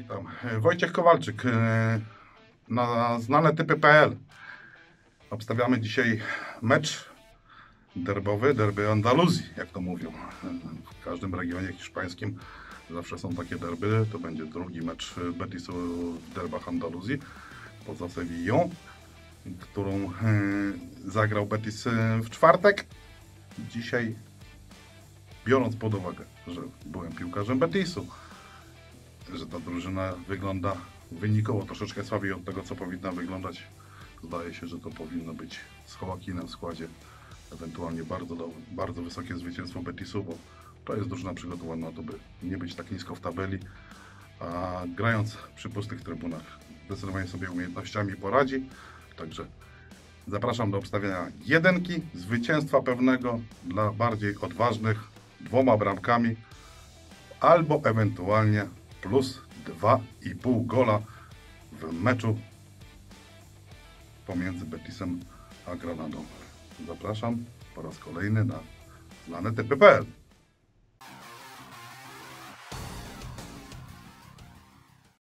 Witam. Wojciech Kowalczyk na znanetypy.pl. Obstawiamy dzisiaj mecz derbowy, derby Andaluzji, jak to mówią. W każdym regionie hiszpańskim zawsze są takie derby. To będzie drugi mecz Betisu w derbach Andaluzji poza Sevillą, którą zagrał Betis w czwartek. Dzisiaj, biorąc pod uwagę, że byłem piłkarzem Betisu, że ta drużyna wygląda wynikowo troszeczkę słabiej od tego, co powinna wyglądać. Zdaje się, że to powinno być z Joaquinem w składzie, ewentualnie bardzo wysokie zwycięstwo Betisu, bo to jest drużyna przygotowana na to, by nie być tak nisko w tabeli, a grając przy pustych trybunach zdecydowanie sobie umiejętnościami poradzi. Także zapraszam do obstawiania jedynki, zwycięstwa pewnego dla bardziej odważnych 2 bramkami, albo ewentualnie plus 2,5 gola w meczu pomiędzy Betisem a Granadą. Zapraszam po raz kolejny na znanetypy.pl.